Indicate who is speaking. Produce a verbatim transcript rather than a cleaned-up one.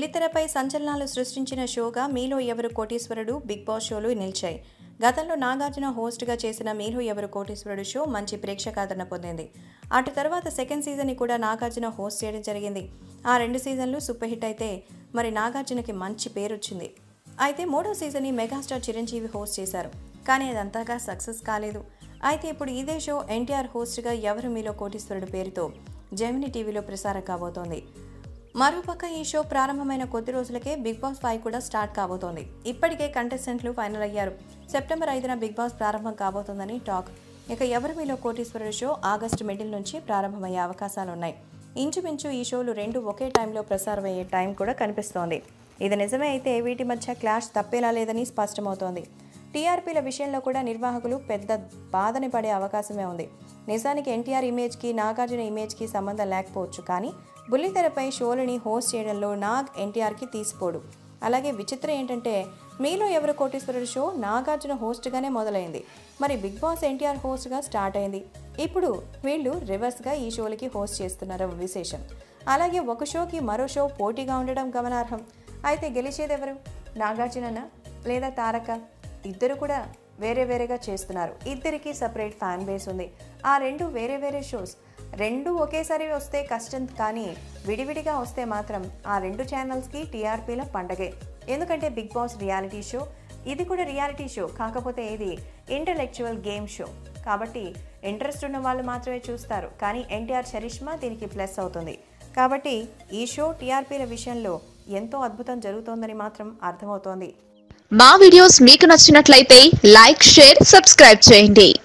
Speaker 1: బుల్లితెరపై సంచలనాలు సృష్టించిన షోగా మీలో ఎవరు కోటీశ్వరుడు బిగ్ బాస్ షోలు నిలిచాయి. గతంలో నాగార్జున హోస్ట్గా చేసిన మీలో ఎవరు కోటీశ్వరుడు షో మంచి ప్రేక్షకాదరణ పొందింది. అటు తర్వాత సెకండ్ సీజన్ని కూడా నాగార్జున హోస్ట్ చేయడం జరిగింది. ఆ రెండు సీజన్లు సూపర్ హిట్ అయితే మరి నాగార్జునకి మంచి పేరు వచ్చింది. అయితే మూడో సీజన్ని మెగాస్టార్ చిరంజీవి హోస్ట్ చేశారు. కానీ అది అంతగా సక్సెస్ కాలేదు. అయితే ఇప్పుడు ఇదే షో ఎన్టీఆర్ హోస్ట్గా ఎవరు మీలో కోటీశ్వరుడు పేరుతో జెమినీ టీవీలో ప్రసారం కాబోతోంది. మరోపక్క ఈ షో ప్రారంభమైన కొద్ది రోజులకే బిగ్ బాస్ ఫైవ్ కూడా స్టార్ట్ కాబోతోంది. ఇప్పటికే కంటెస్టెంట్లు ఫైనల్ అయ్యారు. సెప్టెంబర్ ఐదున బిగ్ బాస్ ప్రారంభం కాబోతోందని టాక్. ఇక ఎవరు మీలో కోటీశ్వరుడు షో ఆగస్టు మిడిల్ నుంచి ప్రారంభమయ్యే అవకాశాలున్నాయి. ఇంచుమించు ఈ షోలు రెండు ఒకే టైంలో ప్రసారం అయ్యే టైం కూడా కనిపిస్తోంది. ఇది నిజమే అయితే వీటి మధ్య క్లాష్ తప్పేలా లేదని స్పష్టమవుతోంది. టీఆర్పీల విషయంలో కూడా నిర్వాహకులు పెద్ద బాధని పడే అవకాశమే ఉంది. నిజానికి ఎన్టీఆర్ ఇమేజ్కి నాగార్జున ఇమేజ్కి సంబంధం లేకపోవచ్చు, కానీ బుల్లితెరపై షోలని హోస్ట్ చేయడంలో నాగ్ ఎన్టీఆర్కి తీసిపోడు. అలాగే విచిత్రం ఏంటంటే మీలో ఎవరు కోటీశ్వరుడు షో నాగార్జున హోస్ట్గానే మొదలైంది. మరి బిగ్ బాస్ ఎన్టీఆర్ హోస్ట్గా స్టార్ట్ అయింది. ఇప్పుడు వీళ్ళు రివర్స్గా ఈ షోలకి హోస్ట్ చేస్తున్నారు విశేషం. అలాగే ఒక షోకి మరో షో పోటీగా ఉండడం గమనార్హం. అయితే గెలిచేదెవరు, నాగార్జుననా లేదా తారక? ఇద్దరు కూడా వేరే వేరేగా చేస్తున్నారు. ఇద్దరికి సపరేట్ ఫ్యాన్ బేస్ ఉంది. ఆ రెండు వేరే వేరే షోస్ రెండు ఒకేసారి వస్తే కష్టం, కానీ విడివిడిగా వస్తే మాత్రం ఆ రెండు ఛానల్స్కి టీఆర్పీల పండగే. ఎందుకంటే బిగ్ బాస్ రియాలిటీ షో, ఇది కూడా రియాలిటీ షో, కాకపోతే ఇది ఇంటలెక్చువల్ గేమ్ షో. కాబట్టి ఇంట్రెస్ట్ ఉన్న వాళ్ళు మాత్రమే చూస్తారు. కానీ ఎన్టీఆర్ చరిష్మా దీనికి ప్లస్ అవుతుంది. కాబట్టి ఈ షో టీఆర్పీల విషయంలో ఎంతో అద్భుతం జరుగుతోందని మాత్రం అర్థమవుతోంది.
Speaker 2: మా వీడియోస్ మీకు నచ్చినట్లయితే లైక్, షేర్, సబ్స్క్రైబ్ చేయండి.